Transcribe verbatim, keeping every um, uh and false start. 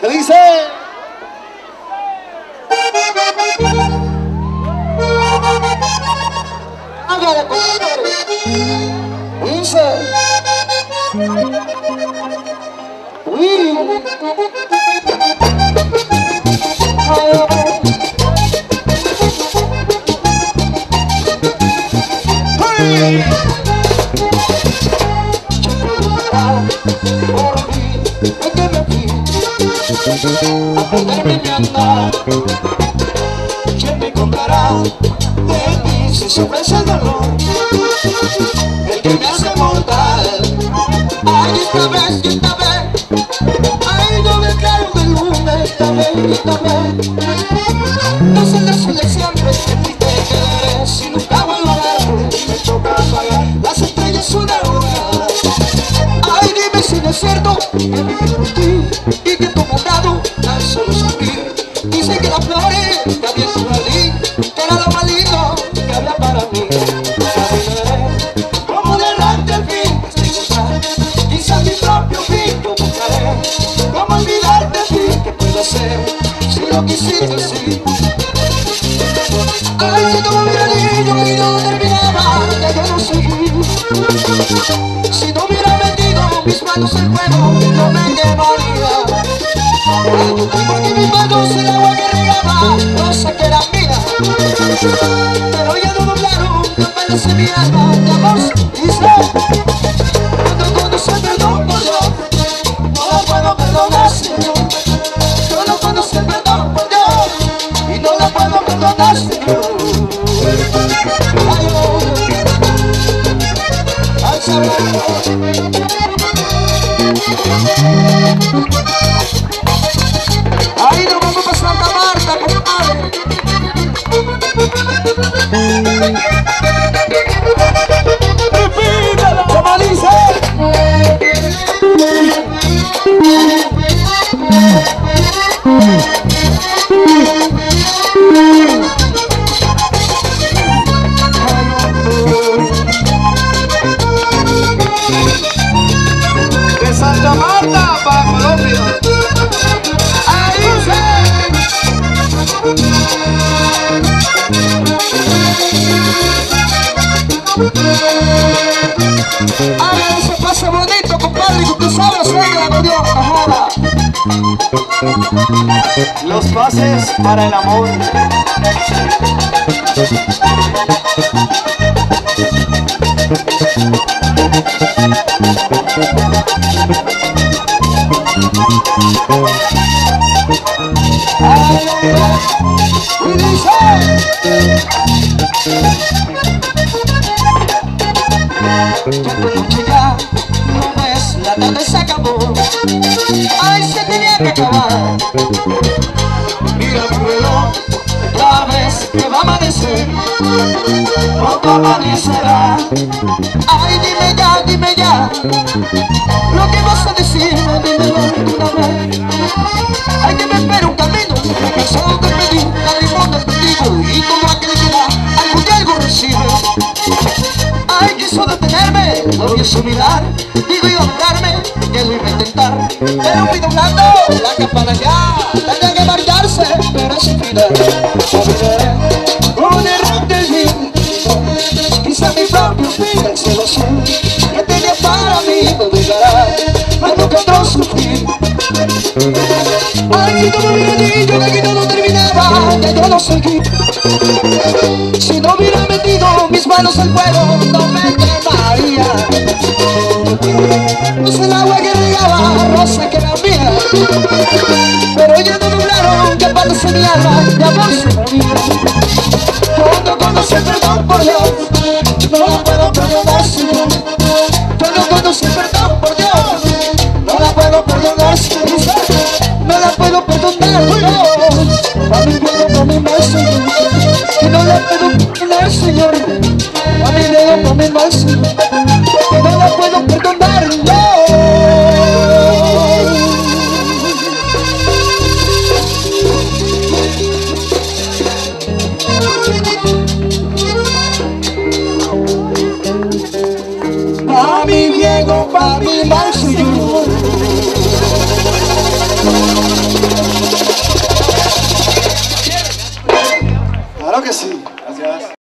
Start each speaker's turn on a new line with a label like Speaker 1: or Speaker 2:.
Speaker 1: ¿Qué dice? Hágale, compadre. Dice. Uy. Ay. Por mí, es que me fui a perderme mi andar. ¿Quién me encontrará de ti si sufres el dolor? El que me hace mortal. Ay, esta vez, y esta vez. Ay, no me claro de luna, esta vez, y esta vez. No saldrás de siempre, que ti te quedaré. Si nunca vuelvo a verte, me toca pagar las estrellas una a una. Ay, dime si no es cierto que viví por ti y que tu mandado tan solo sufrir. Dice que las flores que había en tu jardín, que era lo más lindo que había para mí. Caminaré como de errante al fin hasta encontrar quizás mi propio fin. Yo buscaré cómo olvidarte de ti, que puedo hacer si lo quisiste así. Ay, si tú me hubieras dicho y no terminaba, que yo no seguí. Si no hubiera metido mis manos en fuego, no me quemaría. Porque mis manos el agua que regaba, no sé que era mía. Pero ya no doblaron campanas en mi alma de amor. Dice, cuando conoce perdón por Dios, no la puedo perdonar, Señor. Yo no conoce perdón por Dios y no la puedo perdonar, Señor. Ay, oh, ay, Señor. Ahí nos vamos a Santa Marta, compadre. Repítalo. ¿Cómo dice? De Santa Marta para Colombia. Haga ese pase bonito, compadre, que usted sabe hacer la acordeón. Ajá.
Speaker 2: Los pases para el amor.
Speaker 1: Ay, y dice, ya de noche ya, no ves, la tarde se acabó. Ay, se tenía que acabar. Mira mi reloj, ya ves que va a amanecer. Pronto amanecerá. Ay, dime ya, dime ya lo que vas a decirme, dímelo de una vez. Ay, que me espera un camino, que solo te pedí la limón del testigo y todo aquel que da algo de algo recibe. Ay, quiso detenerme, no quiso mirar, digo iba a matarme, que lo iba a intentar. Pero fui doblando la campana ya, tendría que marcharse, pero sin final. Un error del viento, quizá mi propio fin, el cielo azul que tenía para mí no llegará, cuando que otro sufrir. Ay, si tú me hubieras dicho que aquí todo terminaba, que yo no seguí. Si no hubiera metido mis manos al fuego, no me quemaría. No es el agua que regaba, rosa que era mía. Pero ya no doblaron campanas en mi alma de amor se movía. Cuando conocí perdón por Dios, no la puedo perdonar, Señor. Yo no conocí perdón por Dios, no la puedo perdonar, Señor. No la puedo perdonar, no. A mi dedo no me mal, Señor. Que no la puedo perdonar, Señor. A mi dedo no me mal, Señor. Que no la puedo perdonar, no.
Speaker 2: Claro que sí. Gracias.